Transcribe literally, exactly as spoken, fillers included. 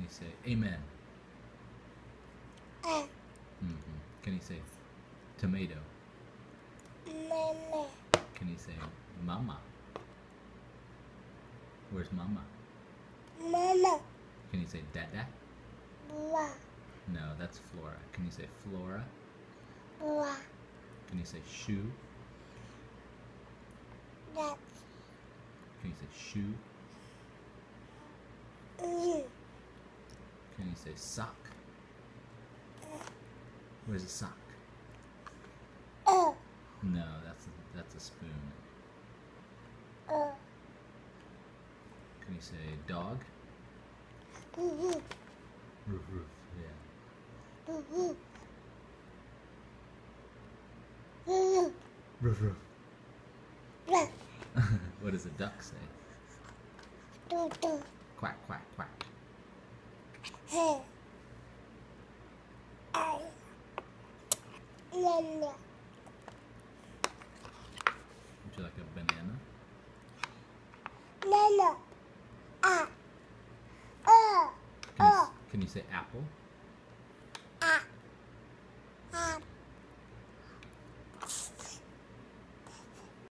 you say amen? Uh, Mm-hmm. Can you say tomato? Mama. Can you say mama? Where's mama? Mama. Can you say dada? Blah. No, that's Flora. Can you say Flora? Blah. Can you say shoe? That. Can you say shoe? Mm. Can you say sock? Where's a sock? Uh. No, that's a, that's a spoon. Uh. Can you say dog? Mm-hmm. Roof, roof. Yeah. Mm-hmm. Mm-hmm. Roof, roof. Blah. What does a duck say? Do do. Quack, quack, quack. Hey. I. Nana. Would you like a banana? Nana. Ah. Uh. Can you, Uh. can you say apple?